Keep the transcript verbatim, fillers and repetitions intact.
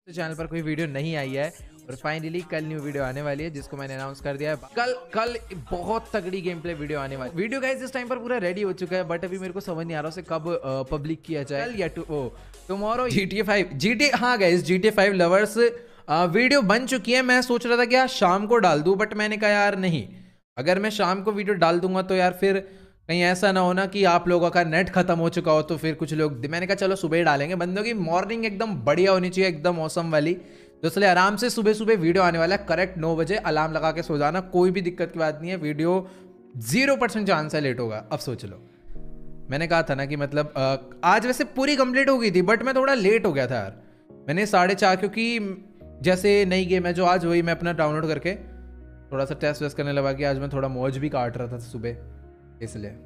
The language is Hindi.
तो चैनल पर कोई वीडियो नहीं आई है और फाइनली कल न्यू वीडियो आने वाली है जिसको मैंने अनाउंस कर दिया है। कल कल बहुत तगड़ी गेम प्ले वीडियो आने वाली है। वीडियो गाइस इस टाइम पर पूरा रेडी हो चुका है बट अभी मेरे को समझ नहीं आ रहा उसे कब पब्लिक किया जाए। कल या टू ओ tomorrow G T A five G T हाँ guys G T A five lovers video बन चुकी है। मैं सोच रहा था कि यार शाम को डाल दूं बट मैंने कहा यार नहीं, अगर मैं शाम को वीडियो डाल दूंगा तो यार फिर कहीं ऐसा ना हो ना कि आप लोगों का नेट खत्म हो चुका हो तो फिर कुछ लोग, मैंने कहा चलो सुबह ही डालेंगे। बंदों की मॉर्निंग एकदम बढ़िया होनी चाहिए, एकदम मौसम वाली, तो इसलिए आराम से सुबह सुबह वीडियो आने वाला है। करेक्ट नौ बजे अलार्म लगा के सो जाना, कोई भी दिक्कत की बात नहीं है। वीडियो जीरो परसेंट चांस है लेट होगा। अब सोच लो, मैंने कहा था ना कि मतलब आ, आज वैसे पूरी कंप्लीट हो गई थी बट मैं थोड़ा लेट हो गया था यार। मैंने साढ़े चार क्योंकि जैसे नई गेम है जो आज वही मैं अपना डाउनलोड करके थोड़ा सा टेस्ट वेस्ट करने लगा कि आज मैं थोड़ा मौज भी काट रहा था सुबह, इसलिए